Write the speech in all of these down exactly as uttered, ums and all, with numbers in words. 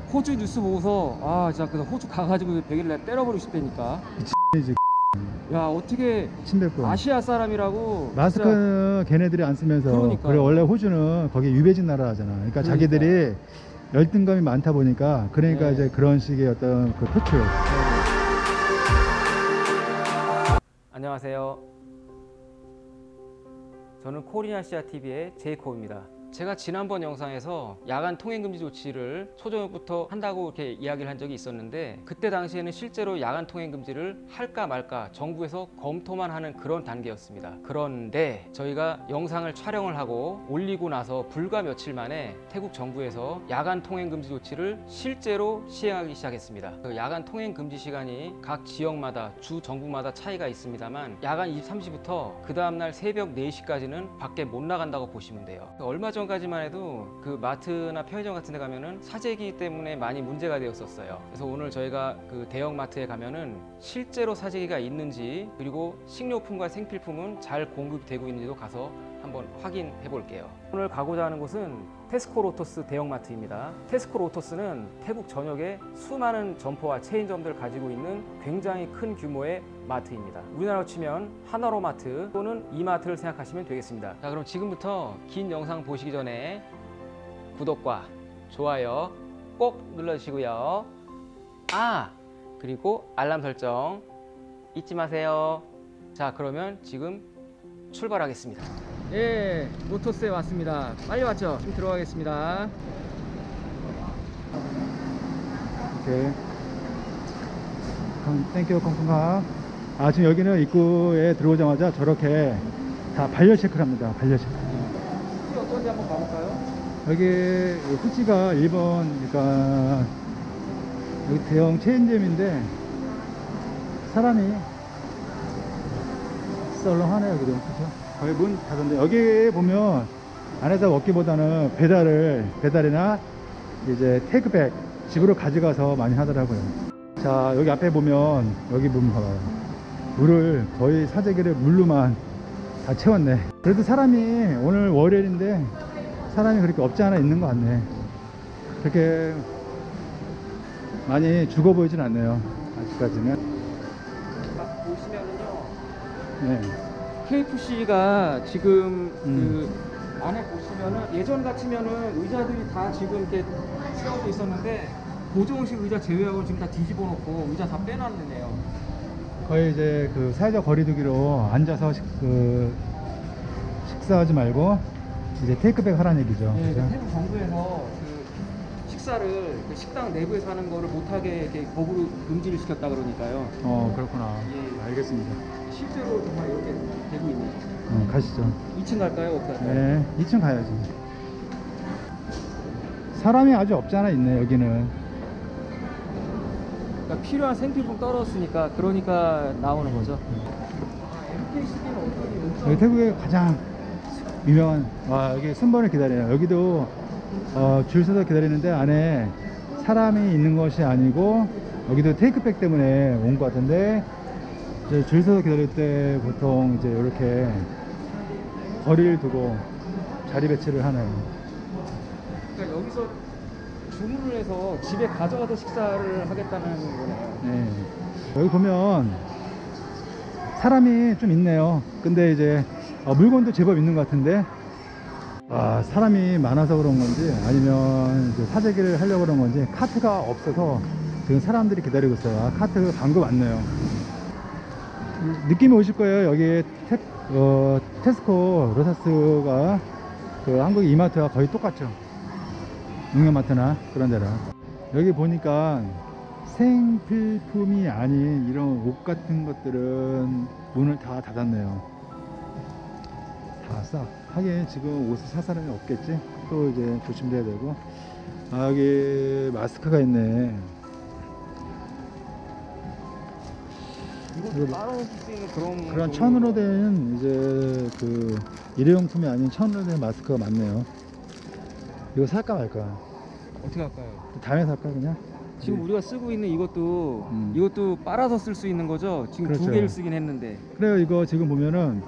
호주 뉴스 보고서 아 진짜 그 호주 가가지고 백일날 때려버리고 싶다니까. 이제 야 어떻게 침뱉고 아시아 사람이라고 마스크 걔네들이 안 쓰면서. 그러니까. 그래 원래 호주는 거기 유배진 나라잖아. 그러니까, 그러니까. 자기들이 열등감이 많다 보니까 그러니까 네. 이제 그런 식의 어떤 그 표출. 안녕하세요. 저는 코리아시아티비의 제이콥입니다. 제가 지난번 영상에서 야간 통행금지 조치를 초저녁부터 한다고 이렇게 이야기를 한 적이 있었는데, 그때 당시에는 실제로 야간 통행금지를 할까 말까 정부에서 검토만 하는 그런 단계였습니다. 그런데 저희가 영상을 촬영을 하고 올리고 나서 불과 며칠 만에 태국 정부에서 야간 통행금지 조치를 실제로 시행하기 시작했습니다. 그 야간 통행금지 시간이 각 지역마다 주 정부마다 차이가 있습니다만 야간 이십삼 시부터 그 다음날 새벽 네 시까지는 밖에 못 나간다고 보시면 돼요. 얼마 전까지만 해도 그 마트나 편의점 같은 데 가면은 사재기 때문에 많이 문제가 되었었어요. 그래서 오늘 저희가 그 대형 마트에 가면은 실제로 사재기가 있는지, 그리고 식료품과 생필품은 잘 공급되고 있는지도 가서 한번 확인해 볼게요. 오늘 가고자 하는 곳은 테스코 로터스 대형마트입니다. 테스코 로터스는 태국 전역에 수많은 점포와 체인점들을 가지고 있는 굉장히 큰 규모의 마트입니다. 우리나라로 치면 하나로마트 또는 이마트를 생각하시면 되겠습니다. 자, 그럼 지금부터 긴 영상 보시기 전에 구독과 좋아요 꼭 눌러주시고요. 아! 그리고 알람 설정 잊지 마세요. 자, 그러면 지금 출발하겠습니다. 예, 로터스에 왔습니다. 빨리 왔죠? 지금 들어가겠습니다. 오케이. 땡큐 콩콩아. 아, 지금 여기는 입구에 들어오자마자 저렇게 다 반려 체크를 합니다. 반려 체크. 후지 어떤지 한번 가볼까요? 여기 후지가 일본, 그러니까 여기 대형 체인점인데 사람이 썰렁하네요. 여기도. 그렇죠? 거의 문 닫았는데, 여기 보면 안에서 먹기보다는 배달을 배달이나 이제 테이크백 집으로 가져가서 많이 하더라고요. 자, 여기 앞에 보면, 여기 보면 봐봐요. 물을 거의 사재기를 물로만 다 채웠네. 그래도 사람이 오늘 월요일인데 사람이 그렇게 없지 않아 있는 것 같네. 그렇게 많이 죽어 보이진 않네요, 아직까지는. 보시면은요, 네. 케이에프씨가 지금 음. 그 안에 보시면은 예전 같으면은 의자들이 다 지금 이렇게 세워져 있었는데 고정식 의자 제외하고 지금 다 뒤집어 놓고 의자 다 빼놨네요. 거의 이제 그 사회적 거리두기로 앉아서 식, 그 식사하지 말고 이제 테이크백 하라는 얘기죠. 네, 그죠? 태국 정부에서 그 식사를 그 식당 내부에서 하는 거를 못하게 이렇게 법으로 금지를 시켰다 그러니까요. 어, 그렇구나. 예. 알겠습니다. 실제로 정말 이렇게 되고 있네요. 어, 가시죠. 이 층 갈까요? 어떻게 할까요? 네, 이 층 가야지. 사람이 아주 없지 않아 있네, 여기는. 그러니까 필요한 생필품 떨어졌으니까, 그러니까 나오는 거죠. 엠케이씨비는 어떻게 여기 태국의 가장 유명한, 와, 여기 순번을 기다려요. 여기도 어, 줄 서서 기다리는데 안에 사람이 있는 것이 아니고, 여기도 테이크백 때문에 온 것 같은데, 이제 줄 서서 기다릴 때 보통 이제 이렇게 거리를 두고 자리 배치를 하네요. 그러니까 여기서 주문을 해서 집에 가져가서 식사를 하겠다는 거네요. 네. 여기 보면 사람이 좀 있네요. 근데 이제 어, 물건도 제법 있는 것 같은데, 아, 사람이 많아서 그런 건지 아니면 이제 사재기를 하려고 그런 건지 카트가 없어서 지금 사람들이 기다리고 있어요. 아, 카트 방금 왔네요. 느낌이 오실 거예요. 여기 테, 어, 테스코 로터스가 그 한국 이마트와 거의 똑같죠. 농협마트나 그런 데라. 여기 보니까 생필품이 아닌 이런 옷 같은 것들은 문을 다 닫았네요. 다 싹. 하긴 지금 옷을 살 사람이 없겠지. 또 이제 조심해야 되고. 아, 여기 마스크가 있네. 이것도 따로 쓸 수 있는 그런 그런 천으로 된 이제 그 일회용품이 아닌 천으로 된 마스크가 많네요. 이거 살까 말까? 어떻게 할까요? 다음에 살까 그냥? 지금 네. 우리가 쓰고 있는 이것도 음. 이것도 빨아서 쓸 수 있는 거죠? 지금 그렇죠. 두 개를 쓰긴 했는데. 그래요. 이거 지금 보면은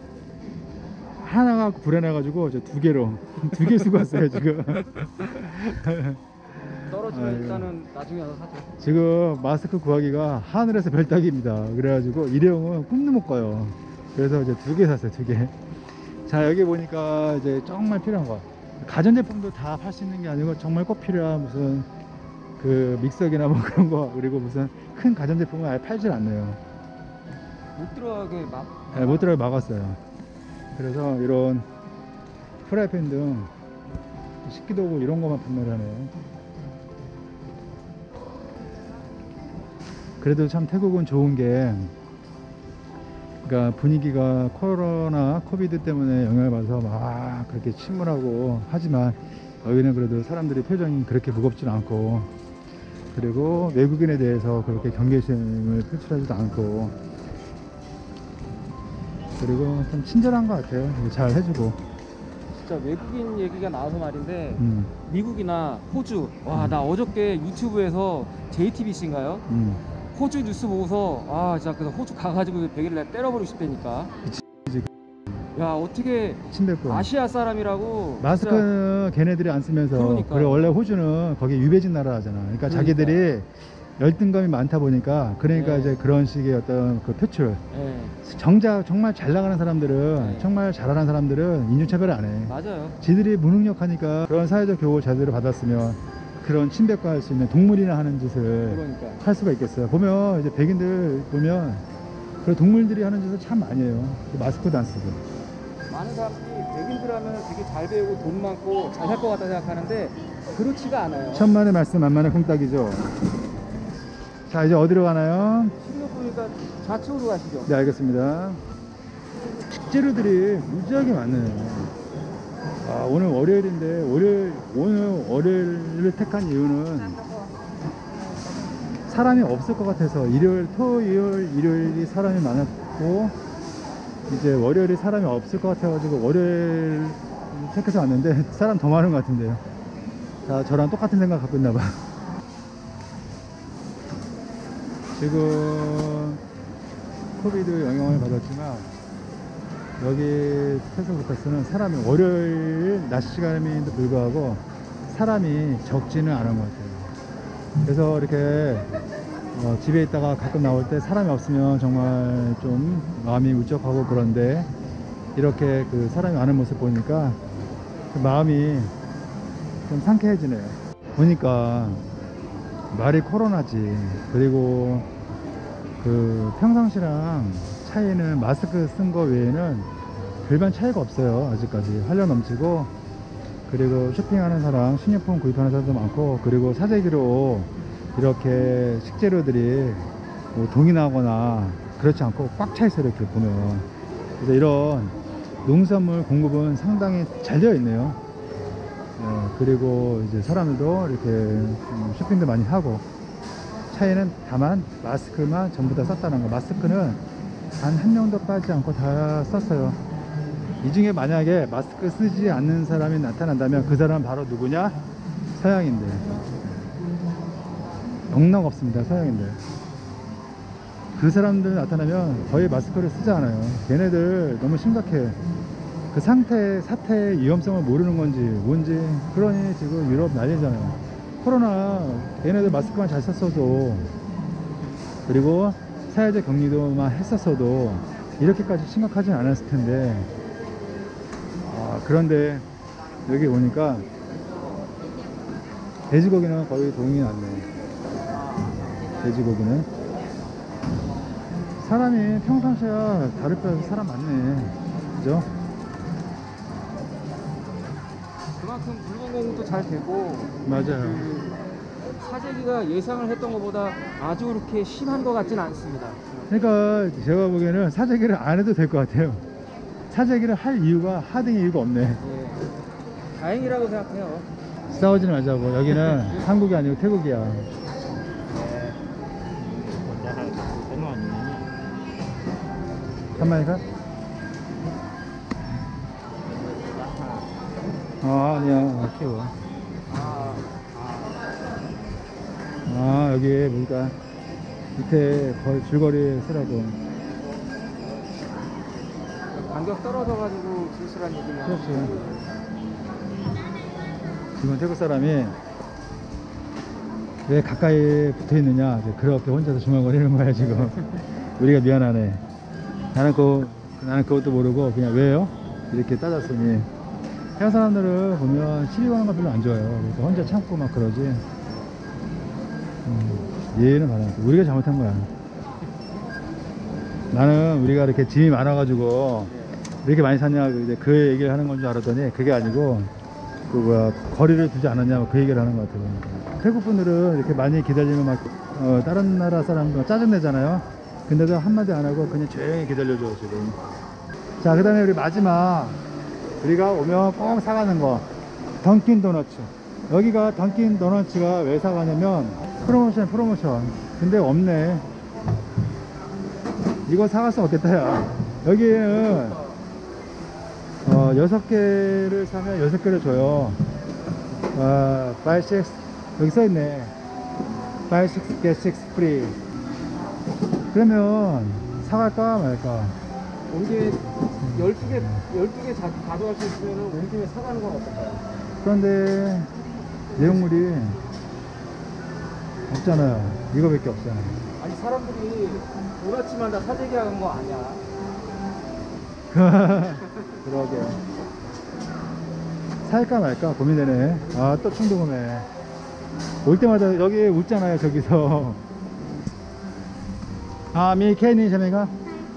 하나가 불어나 가지고 저 두 개로 두 개 쓰고 왔어요 지금. 떨어지면 아이고. 일단은 나중에 와서 사죠. 지금 마스크 구하기가 하늘에서 별 따기입니다. 그래가지고 일회용은 꿈도 못 가요. 그래서 이제 두 개 샀어요, 두 개. 자, 여기 보니까 이제 정말 필요한 거. 가전제품도 다 팔 수 있는 게 아니고 정말 꼭 필요한 무슨 그 믹서기나 뭐 그런 거, 그리고 무슨 큰 가전제품은 아예 팔질 않네요. 못 들어가게 막. 네, 못 들어가게 막았어요. 그래서 이런 프라이팬 등 식기도구 이런 것만 판매를 하네요. 그래도 참 태국은 좋은 게, 그러니까 분위기가 코로나 코비드 때문에 영향을 받아서 막 그렇게 침울하고 하지만 여기는 그래도 사람들이 표정이 그렇게 무겁진 않고, 그리고 외국인에 대해서 그렇게 경계심을 표출하지도 않고, 그리고 좀 친절한 것 같아요. 잘 해주고. 진짜 외국인 얘기가 나와서 말인데 음, 미국이나 호주, 와 나 어저께 유튜브에서 제이티비씨인가요? 음. 호주 뉴스 보고서 아 진짜 그래서 호주 가가지고 베개를 내가 때려버리고 싶다니까. 야 어떻게 침뱉고 아시아 사람이라고 마스크는 걔네들이 안 쓰면서. 그러니까요. 그리고 원래 호주는 거기 유배진 나라잖아. 그러니까, 그러니까요. 자기들이 열등감이 많다 보니까, 그러니까 네. 이제 그런 식의 어떤 그 표출, 예, 정작 정말 잘 나가는 사람들은, 네. 정말 잘하는 사람들은 인종차별을 안 해. 맞아요. 지들이 무능력하니까 그런 사회적 교육을 제대로 받았으면 그런 침뱉고 할 수 있는 동물이나 하는 짓을 그러니까 할 수가 있겠어요. 보면 이제 백인들 보면 그런 동물들이 하는 짓을 참 많이 해요. 마스크도 안 쓰고. 많은 사람들이 백인들 하면 되게 잘 배우고 돈 많고 잘 살 것 같다 생각하는데 그렇지가 않아요. 천만의 말씀 만만의 콩딱이죠. 자, 이제 어디로 가나요? 지금 보니까 좌측으로 가시죠. 네, 알겠습니다. 식재료들이 무지하게 많네요. 아, 오늘 월요일인데, 월요일, 오늘 월요일을 택한 이유는 사람이 없을 것 같아서. 일요일, 토요일, 일요일이 사람이 많았고, 이제 월요일이 사람이 없을 것 같아가지고 월요일 택해서 왔는데 사람 더 많은 것 같은데요. 다 저랑 똑같은 생각 갖고 있나봐. 지금 코비드 영향을 받았지만 여기 테스부터스는 사람이 월요일 낮 시간임에도 불구하고 사람이 적지는 않은 것 같아요. 그래서 이렇게 어, 집에 있다가 가끔 나올 때 사람이 없으면 정말 좀 마음이 울적하고, 그런데 이렇게 그 사람이 많은 모습 보니까 그 마음이 좀 상쾌해지네요. 보니까 말이 코로나지. 그리고 그 평상시랑 차이는 마스크 쓴 거 외에는 별반 차이가 없어요. 아직까지 활력 넘치고, 그리고 쇼핑하는 사람, 식료품 구입하는 사람도 많고, 그리고 사재기로 이렇게 식재료들이 뭐 동인하거나 그렇지 않고 꽉 차 있어요, 이렇게 보면. 그래서 이런 농산물 공급은 상당히 잘 되어 있네요. 네, 그리고 이제 사람들도 이렇게 쇼핑도 많이 하고. 차이는 다만 마스크만 전부 다 썼다는 거. 마스크는 단 한 명도 빠지지 않고 다 썼어요. 이 중에 만약에 마스크 쓰지 않는 사람이 나타난다면 그 사람은 바로 누구냐? 서양인들. 영락 없습니다, 서양인들. 그 사람들 나타나면 거의 마스크를 쓰지 않아요. 걔네들 너무 심각해. 그 상태, 사태의 위험성을 모르는 건지 뭔지. 그러니 지금 유럽 난리잖아요. 코로나 얘네들 마스크만 잘 썼어도, 그리고 사회적 격리도만 했었어도 이렇게까지 심각하진 않았을 텐데, 아, 그런데 여기 오니까 돼지고기는 거의 동이 났네. 돼지고기는 사람이 평상시와 다를 바 없이 사람 많네. 그죠? 그만큼 물건 공급도 잘 되고. 맞아요. 그 사재기가 예상을 했던 것보다 아주 그렇게 심한 것 같지는 않습니다. 그러니까 제가 보기에는 사재기를 안 해도 될 것 같아요. 사재기를 할 이유가, 하등의 이유가 없네. 예, 다행이라고 생각해요. 싸우지 말자고. 여기는 한국이 아니고 태국이야. 한 마리가? 아, 아니야. 아, 키워. 아, 아, 여기 보니까 밑에 거의 줄거리 쓰라고. 간격 떨어져가지고 질수란 얘기만. 그렇지. 지금 태국 사람이 왜 가까이 붙어 있느냐, 그렇게 혼자서 중얼거리는 거야 지금. 우리가 미안하네. 나는 그 나는 그것도 모르고 그냥 왜요? 이렇게 따졌으니. 해외 사람들을 보면 시비 거는 거 별로 안 좋아해요. 그래서 혼자 참고 막 그러지. 음, 예의는 바라는데 우리가 잘못한 거야. 나는 우리가 이렇게 짐이 많아가지고 이렇게 많이 샀냐 이제 그 얘기를 하는 건 줄 알았더니 그게 아니고 그 뭐야 거리를 두지 않았냐 그 얘기를 하는 것 같아요. 태국 분들은 이렇게 많이 기다리면 막 어, 다른 나라 사람들 짜증 내잖아요. 근데도 한마디 안 하고 그냥 조용히 기다려줘 지금. 자, 그 다음에 우리 마지막 우리가 오면 꼭 사가는 거 던킨 도너츠. 여기가 던킨 도너츠가 왜 사가냐면 프로모션 프로모션. 근데 없네. 이거 사갈 수 없겠다 야. 여기에는 어, 여섯 개를 사면 여섯 개를 줘요. 아, buy six. 여기 써있네. buy six get six free. 그러면 사갈까 말까? 온 김에 열두 개, 열두 개 자, 가져갈 수 있으면 온 김에 사가는 건 어떨까요? 그런데 내용물이 없잖아요. 이거밖에 없잖아요. 아니 사람들이 도넛만 다 사재기 하는 거 아니야? 그러게요. 살까 말까 고민되네. 아, 또 충동구매. 올 때마다 여기 웃잖아요, 저기서. 아, 미 케니 샤메가?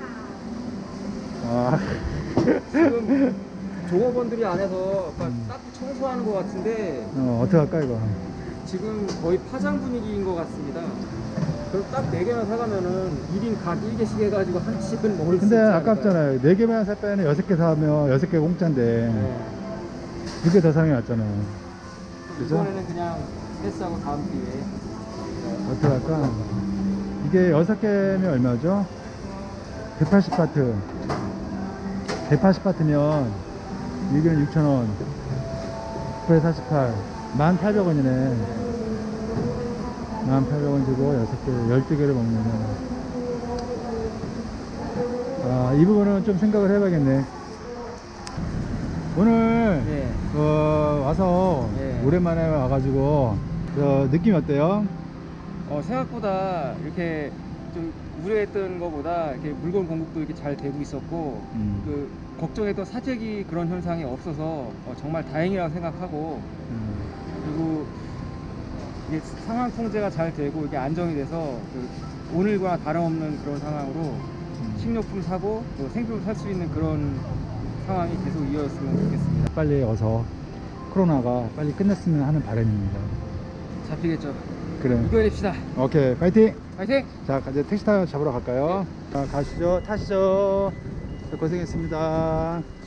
아. 지금 종업원들이 안에서 딱 청소하는 것 같은데 어, 어떡할까 이거. 지금 거의 파장 분위기인 것 같습니다. 그럼 딱 네 개만 사가면은 일 인 각 일 개씩 해가지고 한 씩은 먹을 수 있지 근데 않을까요? 아깝잖아요. 네 개만 살 바에는 여섯 개 사면 여섯 개 공짜인데 네. 두 개 더 사면 낫잖아요. 그죠? 이번에는 그냥 패스하고 다음 기회에. 어떡할까? 이게 여섯 개면 얼마죠? 백팔십 바트. 백팔십 바트면 여기는 육천 원. 구백 사십팔. 만 팔백 원이네. 만 팔백 원 주고 여섯 개, 열두 개를 먹는. 아, 이 부분은 좀 생각을 해봐야겠네. 오늘 네. 어, 와서 네. 오랜만에 와가지고 어, 느낌이 어때요? 어, 생각보다 이렇게 좀 우려했던 것보다 이렇게 물건 공급도 이렇게 잘 되고 있었고, 음. 그 걱정했던 사재기 그런 현상이 없어서 어, 정말 다행이라고 생각하고, 음. 그리고 이게 상황 통제가 잘 되고 이게 안정이 돼서 그 오늘과 다름없는 그런 상황으로 음. 식료품 사고 또 생필품 살 수 있는 그런 상황이 계속 이어졌으면 좋겠습니다. 빨리 어서 코로나가 빨리 끝냈으면 하는 바람입니다. 잡히겠죠. 그래. 이겨냅시다. 오케이, 파이팅! 화이팅! 자, 이제 택시 타고 잡으러 갈까요? 자, 가시죠. 타시죠. 고생했습니다.